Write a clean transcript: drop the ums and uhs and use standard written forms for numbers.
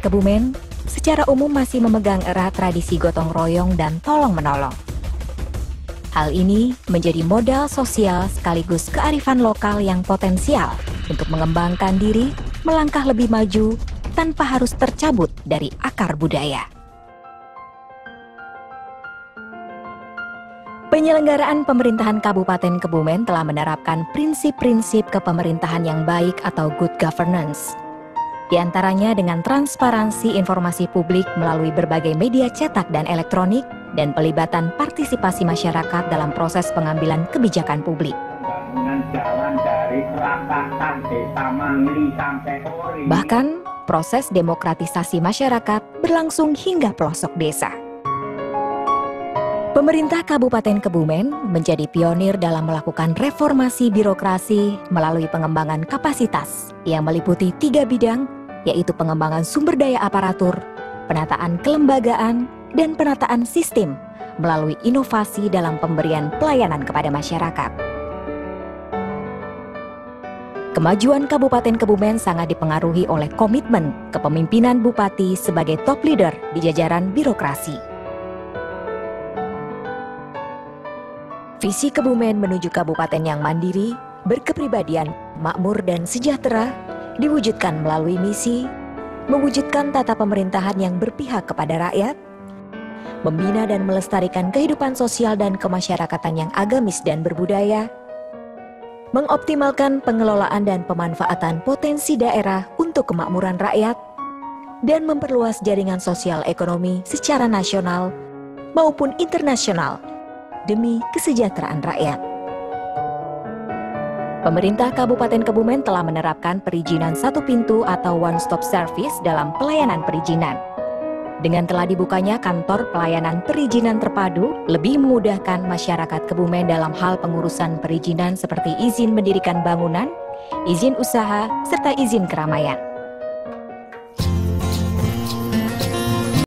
Kebumen secara umum masih memegang erat tradisi gotong royong dan tolong-menolong. Hal ini menjadi modal sosial sekaligus kearifan lokal yang potensial untuk mengembangkan diri, melangkah lebih maju tanpa harus tercabut dari akar budaya. Penyelenggaraan pemerintahan Kabupaten Kebumen telah menerapkan prinsip-prinsip kepemerintahan yang baik atau good governance. Di antaranya dengan transparansi informasi publik melalui berbagai media cetak dan elektronik dan pelibatan partisipasi masyarakat dalam proses pengambilan kebijakan publik. Bahkan, proses demokratisasi masyarakat berlangsung hingga pelosok desa. Pemerintah Kabupaten Kebumen menjadi pionir dalam melakukan reformasi birokrasi melalui pengembangan kapasitas yang meliputi 3 bidang, yaitu pengembangan sumber daya aparatur, penataan kelembagaan, dan penataan sistem melalui inovasi dalam pemberian pelayanan kepada masyarakat. Kemajuan Kabupaten Kebumen sangat dipengaruhi oleh komitmen kepemimpinan Bupati sebagai top leader di jajaran birokrasi. Visi Kebumen menuju kabupaten yang mandiri, berkepribadian, makmur dan sejahtera diwujudkan melalui misi mewujudkan tata pemerintahan yang berpihak kepada rakyat, membina dan melestarikan kehidupan sosial dan kemasyarakatan yang agamis dan berbudaya, mengoptimalkan pengelolaan dan pemanfaatan potensi daerah untuk kemakmuran rakyat, dan memperluas jaringan sosial ekonomi secara nasional maupun internasional demi kesejahteraan rakyat. Pemerintah Kabupaten Kebumen telah menerapkan perizinan satu pintu atau one-stop service dalam pelayanan perizinan. Dengan telah dibukanya kantor pelayanan perizinan terpadu, lebih memudahkan masyarakat Kebumen dalam hal pengurusan perizinan seperti izin mendirikan bangunan, izin usaha, serta izin keramaian.